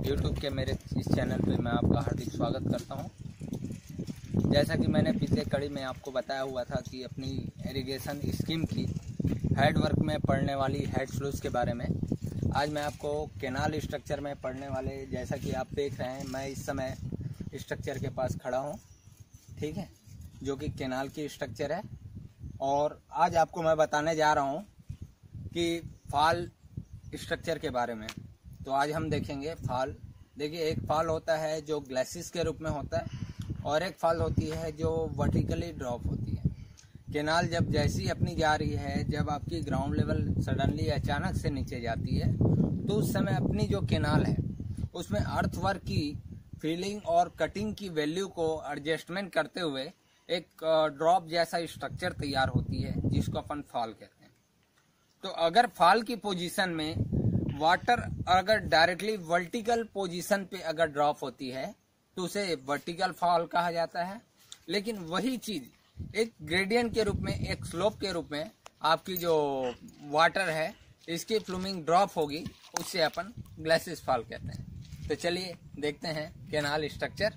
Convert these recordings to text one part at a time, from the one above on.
YouTube के मेरे इस चैनल पे मैं आपका हार्दिक स्वागत करता हूं। जैसा कि मैंने पिछले कड़ी में आपको बताया हुआ था कि अपनी इरिगेशन स्कीम की हेड वर्क में पढ़ने वाली हेड स्लूज के बारे में आज मैं आपको केनाल स्ट्रक्चर में पढ़ने वाले, जैसा कि आप देख रहे हैं मैं इस समय स्ट्रक्चर के पास खड़ा हूं, ठीक है, जो कि केनाल की स्ट्रक्चर है। और आज आपको मैं बताने जा रहा हूं कि फॉल स्ट्रक्चर के बारे में। तो आज हम देखेंगे फॉल। देखिए, एक फॉल होता है जो ग्लेसिस के रूप में होता है और एक फॉल होती है जो वर्टिकली ड्रॉप होती है। केनाल जब जैसी अपनी जा रही है, जब आपकी ग्राउंड लेवल सडनली अचानक से नीचे जाती है, तो उस समय अपनी जो केनाल है उसमें अर्थवर्क की फिलिंग और कटिंग की वैल्यू को एडजस्टमेंट करते हुए एक ड्रॉप जैसा स्ट्रक्चर तैयार होती है, जिसको अपन फॉल कहते हैं। तो अगर फॉल की पोजीशन में वाटर अगर डायरेक्टली वर्टिकल पोजीशन पे अगर ड्रॉप होती है तो उसे वर्टिकल फॉल कहा जाता है। लेकिन वही चीज एक ग्रेडियंट के रूप में, एक स्लोप के रूप में आपकी जो वाटर है इसकी फ्लूमिंग ड्रॉप होगी, उससे अपन ग्लेसिस फॉल कहते हैं। तो चलिए देखते हैं केनाल स्ट्रक्चर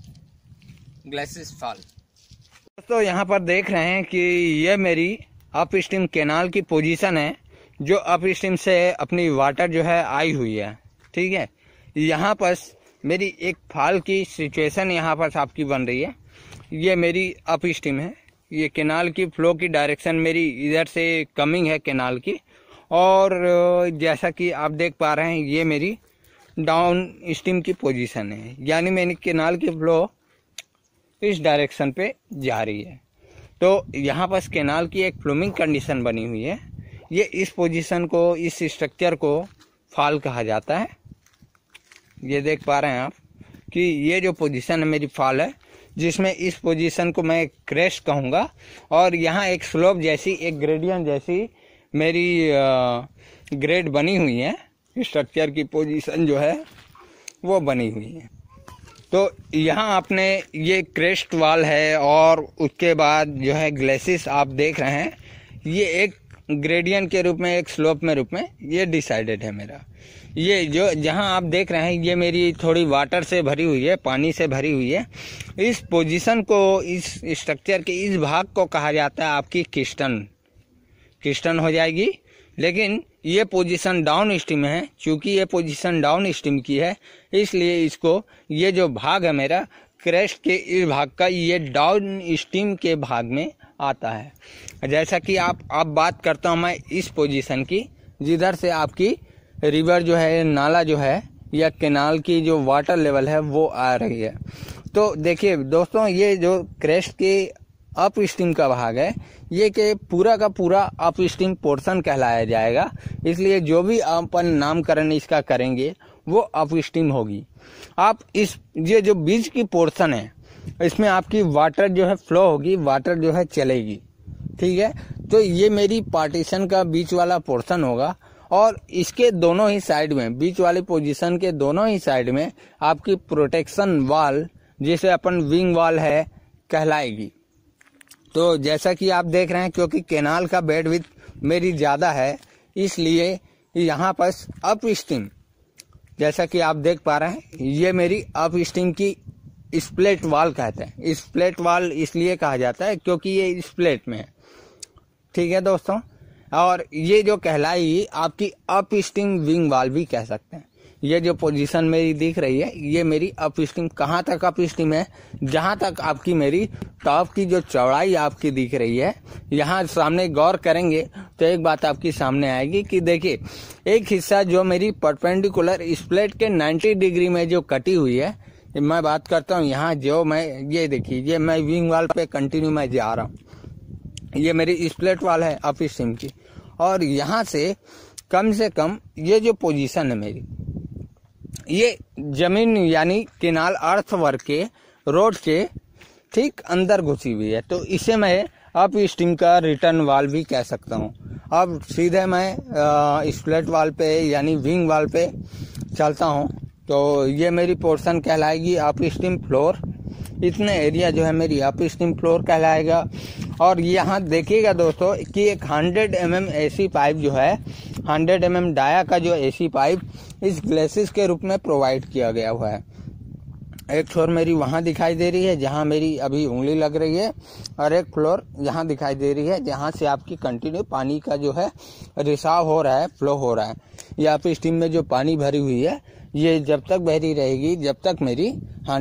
ग्लेसिस फॉल। दोस्तों, यहाँ पर देख रहे हैं कि ये मेरी अप स्ट्रीम केनाल की पोजीशन है, जो अप स्ट्रीम से अपनी वाटर जो है आई हुई है, ठीक है। यहाँ पर मेरी एक फॉल की सिचुएशन यहाँ पर आपकी बन रही है। ये मेरी अप स्ट्रीम है, ये केनाल की फ्लो की डायरेक्शन मेरी इधर से कमिंग है केनाल की, और जैसा कि आप देख पा रहे हैं ये मेरी डाउन स्ट्रीम की पोजीशन है, यानी मेरी केनाल की फ्लो इस डायरेक्शन पे जा रही है। तो यहाँ पर केनाल की एक फ्लूमिंग कंडीशन बनी हुई है। ये इस पोजीशन को, इस स्ट्रक्चर को फॉल कहा जाता है। ये देख पा रहे हैं आप कि ये जो पोजीशन है मेरी फॉल है, जिसमें इस पोजीशन को मैं क्रेस्ट कहूँगा, और यहाँ एक स्लोप जैसी, एक ग्रेडियंट जैसी मेरी ग्रेड बनी हुई है। स्ट्रक्चर की पोजीशन जो है वो बनी हुई है। तो यहाँ आपने ये क्रेस्ट वाल है और उसके बाद जो है ग्लेसिस आप देख रहे हैं, ये एक ग्रेडियंट के रूप में, एक स्लोप में रूप में ये डिसाइडेड है मेरा। ये जो जहाँ आप देख रहे हैं ये मेरी थोड़ी वाटर से भरी हुई है, पानी से भरी हुई है। इस पोजीशन को, इस स्ट्रक्चर के इस भाग को कहा जाता है आपकी किस्टन हो जाएगी। लेकिन ये पोजीशन डाउन स्ट्रीम है, चूंकि ये पोजीशन डाउन स्ट्रीम की है, इसलिए इसको, ये जो भाग है मेरा क्रेस्ट के इस भाग का, ये डाउन स्ट्रीम के भाग में आता है। जैसा कि आप बात करता हूँ मैं इस पोजीशन की, जिधर से आपकी रिवर जो है, नाला जो है, या केनाल की जो वाटर लेवल है वो आ रही है। तो देखिए दोस्तों, ये जो क्रेस्ट के अप स्ट्रीम का भाग है, ये के पूरा का पूरा अप स्ट्रीम पोर्शन कहलाया जाएगा। इसलिए जो भी अपन नामकरण इसका करेंगे वो अप स्ट्रीम होगी। आप ये जो बीच की पोर्शन है, इसमें आपकी वाटर जो है फ्लो होगी, वाटर जो है चलेगी, ठीक है। तो ये मेरी पार्टीशन का बीच वाला पोर्शन होगा, और इसके दोनों ही साइड में, बीच वाली पोजीशन के दोनों ही साइड में आपकी प्रोटेक्शन वाल, जिसे अपन विंग वाल है, कहलाएगी। तो जैसा कि आप देख रहे हैं, क्योंकि केनाल का बेड विड्थ मेरी ज़्यादा है, इसलिए यहाँ पर अप स्ट्रीम, जैसा कि आप देख पा रहे हैं, ये मेरी अप स्ट्रीम की स्प्लेट वाल कहते हैं। स्प्लेट वाल इसलिए कहा जाता है क्योंकि ये स्प्लेट में है, ठीक है दोस्तों। और ये जो कहलाई आपकी अप स्ट्रीम विंग वाल भी कह सकते हैं। ये जो पोजीशन मेरी दिख रही है, ये मेरी अप स्ट्रीम, कहाँ तक अप स्ट्रीम है, जहाँ तक आपकी मेरी टॉप की जो चौड़ाई आपकी दिख रही है। यहाँ सामने गौर करेंगे तो एक बात आपकी सामने आएगी कि देखिए, एक हिस्सा जो मेरी परपेंडिकुलर स्प्लेट के 90 डिग्री में जो कटी हुई है, मैं बात करता हूँ यहाँ, जो मैं, ये देखिए, ये मैं विंग वाल पे कंटिन्यू मैं जा रहा हूँ, ये मेरी स्प्लेट वाल है अप स्ट्रीम की, और यहाँ से कम ये जो पोजीशन है मेरी, ये जमीन यानी केनाल अर्थवर्क के रोड के ठीक अंदर घुसी हुई है। तो इसे मैं अप स्ट्रीम का रिटर्न वाल भी कह सकता हूँ। अब सीधे मैं स्प्लेट वाल पे यानी विंग वाल पे चलता हूँ, तो ये मेरी पोर्शन कहलाएगी अप स्ट्रीम फ्लोर। इतने एरिया जो है मेरी अप स्ट्रीम फ्लोर कहलाएगा। और यहाँ देखिएगा दोस्तों कि एक 100 mm ऐसी पाइप जो है 100 mm डाया का जो एसी पाइप इस ग्लेसिस के रूप में प्रोवाइड किया गया हुआ है। एक फ्लोर मेरी वहाँ दिखाई दे रही है जहाँ मेरी अभी उंगली लग रही है, और एक फ्लोर यहाँ दिखाई दे रही है जहाँ से आपकी कंटिन्यू पानी का जो है रिसाव हो रहा है, फ्लो हो रहा है। यहाँ पे स्टीम में जो पानी भरी हुई है ये जब तक बहती रहेगी, जब तक मेरी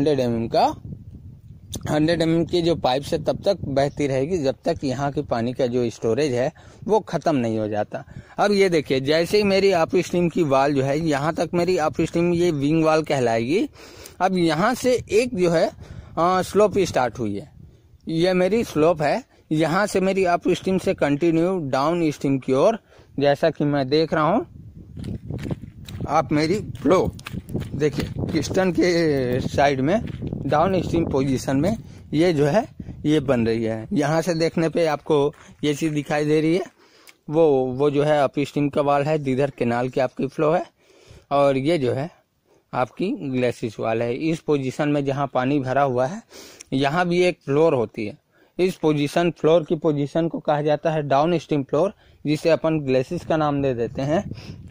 100 mm की जो पाइप से तब तक बहती रहेगी, जब तक यहाँ की पानी का जो स्टोरेज है वो ख़त्म नहीं हो जाता। अब ये देखिए, जैसे ही मेरी अप स्ट्रीम की वाल जो है यहाँ तक मेरी अप स्ट्रीम ये विंग वाल कहलाएगी। अब यहाँ से एक जो है स्लोप स्टार्ट हुई है, ये मेरी स्लोप है। यहाँ से मेरी अप स्ट्रीम से कंटिन्यू डाउन स्ट्रीम की ओर, जैसा कि मैं देख रहा हूँ, आप मेरी फ्लो देखिए किस्टन के साइड में डाउन स्ट्रीम पोजीशन में ये जो है ये बन रही है। यहाँ से देखने पे आपको ये चीज़ दिखाई दे रही है, वो जो है अप स्ट्रीम का वाल है, जिधर केनाल की आपकी फ्लो है, और ये जो है आपकी ग्लेसिस वाल है। इस पोजीशन में जहाँ पानी भरा हुआ है यहाँ भी एक फ्लोर होती है। इस पोजीशन, फ्लोर की पोजीशन को कहा जाता है डाउन स्ट्रीम फ्लोर, जिसे अपन ग्लेसिस का नाम दे देते हैं।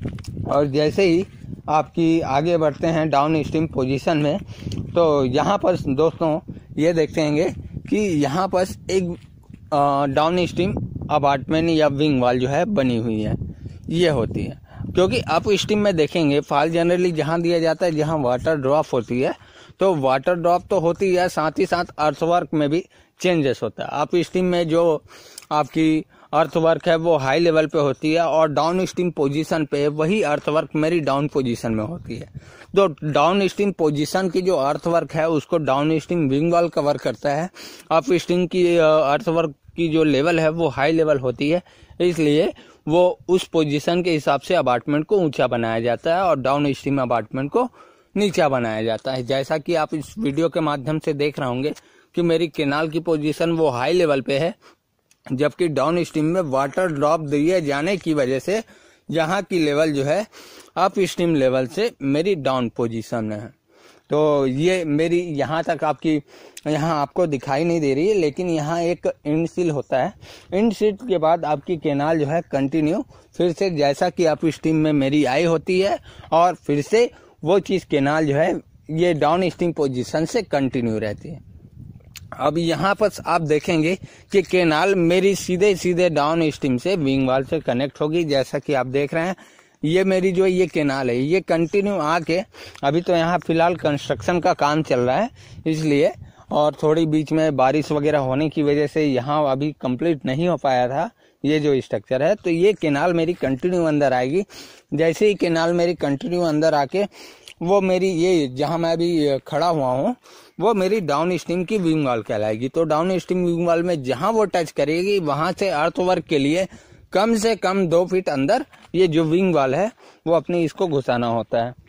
और जैसे ही आपकी आगे बढ़ते हैं डाउन स्ट्रीम पोजीशन में, तो यहाँ पर दोस्तों ये देखेंगे कि यहाँ पर एक डाउन स्ट्रीम अपार्टमेंट या विंग वाल जो है बनी हुई है, ये होती है। क्योंकि अप स्ट्रीम में देखेंगे फॉल जनरली जहाँ दिया जाता है जहाँ वाटर ड्रॉप होती है, तो वाटर ड्रॉप तो होती है, साथ ही साथ अर्थवर्क में भी चेंजेस होता है। अप स्ट्रीम में जो आपकी अर्थवर्क है वो हाई लेवल पे होती है, और डाउन स्ट्रीम पोजीशन पे वही अर्थवर्क मेरी डाउन पोजीशन में होती है। तो डाउन स्ट्रीम पोजीशन की जो अर्थवर्क है उसको downstream wing wall cover करता है। अप स्ट्रीम की अर्थवर्क की जो लेवल है वो हाई लेवल होती है, इसलिए वो उस पोजीशन के हिसाब से अपार्टमेंट को ऊंचा बनाया जाता है और डाउन स्ट्रीम अपार्टमेंट को नीचा बनाया जाता है। जैसा कि आप इस वीडियो के माध्यम से देख रहे होंगे कि मेरी केनाल की पोजीशन वो हाई लेवल पे है, जबकि डाउन स्ट्रीम में वाटर ड्रॉप दिए जाने की वजह से यहाँ की लेवल जो है अप स्ट्रीम लेवल से मेरी डाउन पोजीशन में है। तो ये मेरी यहाँ तक आपकी यहाँ आपको दिखाई नहीं दे रही है, लेकिन यहाँ एक इंड सील होता है। इंड सील के बाद आपकी केनाल जो है कंटिन्यू फिर से जैसा कि अप स्ट्रीम में मेरी आई होती है, और फिर से वो चीज़ केनाल जो है ये डाउन स्ट्रीम पोजीशन से कंटिन्यू रहती है। अब यहाँ पर आप देखेंगे कि केनाल मेरी सीधे सीधे डाउन स्ट्रीम से विंग वाल से कनेक्ट होगी। जैसा कि आप देख रहे हैं ये मेरी जो ये केनाल है ये कंटिन्यू आके, अभी तो यहाँ फिलहाल कंस्ट्रक्शन का काम चल रहा है इसलिए, और थोड़ी बीच में बारिश वगैरह होने की वजह से यहाँ अभी कंप्लीट नहीं हो पाया था ये जो स्ट्रक्चर है। तो ये केनाल मेरी कंटिन्यू अंदर आएगी। जैसे ही केनाल मेरी कंटिन्यू अंदर आके वो मेरी ये जहाँ मैं अभी खड़ा हुआ हूँ वो मेरी डाउन स्ट्रीम की विंग वाल कहलाएगी। तो डाउन स्ट्रीम विंग वाल में जहाँ वो टच करेगी वहाँ से अर्थवर्क के लिए कम से कम 2 फीट अंदर ये जो विंग वाल है वो अपने इसको घुसाना होता है।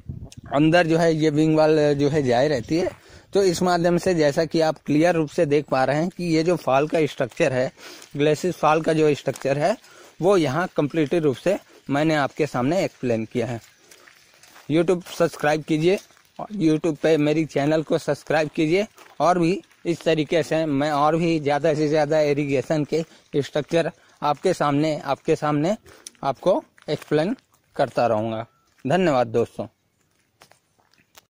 अंदर जो है ये विंग वाल जो है जाए रहती है। तो इस माध्यम से जैसा कि आप क्लियर रूप से देख पा रहे हैं कि ये जो फॉल का स्ट्रक्चर है, ग्लेसिस फॉल का जो स्ट्रक्चर है वो यहाँ कम्प्लीटली रूप से मैंने आपके सामने एक्सप्लेन किया है। यूट्यूब सब्सक्राइब कीजिए, यूट्यूब पे मेरी चैनल को सब्सक्राइब कीजिए, और भी इस तरीके से मैं और भी ज़्यादा से ज़्यादा इरिगेशन के स्ट्रक्चर आपके सामने आपको एक्सप्लेन करता रहूँगा। धन्यवाद दोस्तों।